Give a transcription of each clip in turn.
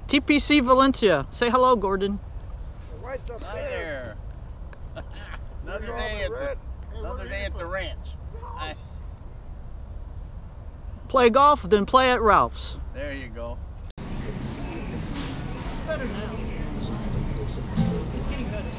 TPC Valencia. Say hello, Gordon. Right up Hi there. there. Another day at the ranch. Play golf, then play at Ralph's. There you go. Better now. It's getting better.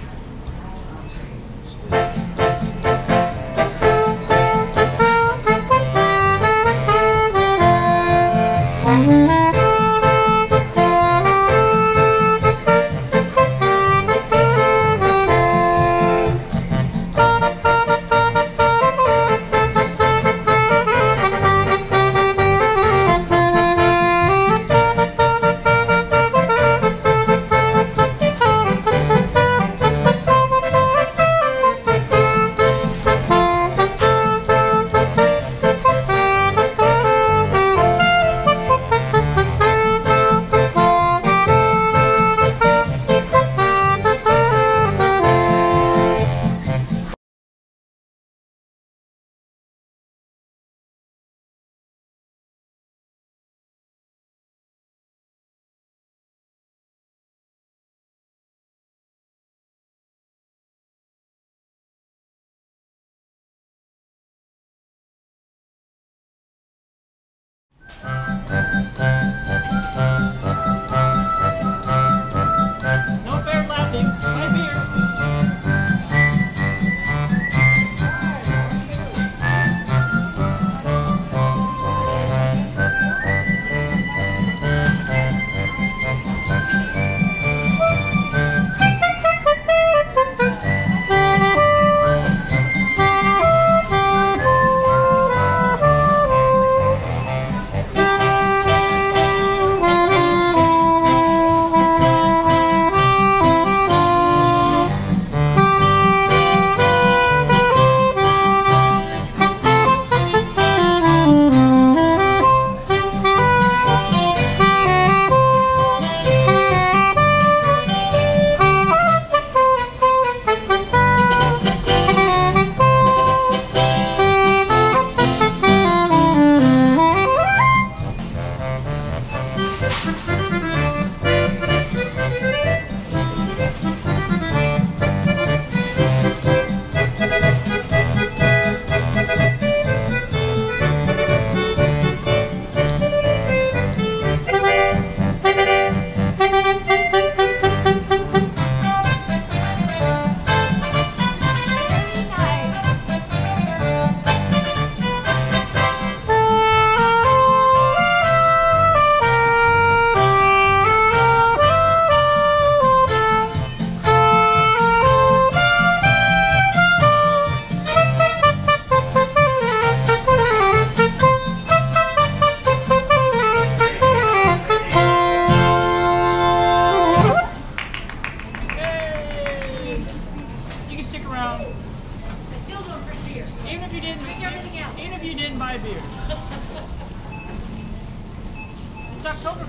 No fair laughing. My beer. Yay! You can stick around. I still don't drink beer. Even if you didn't Drink everything else. Even if you didn't buy beer. It's October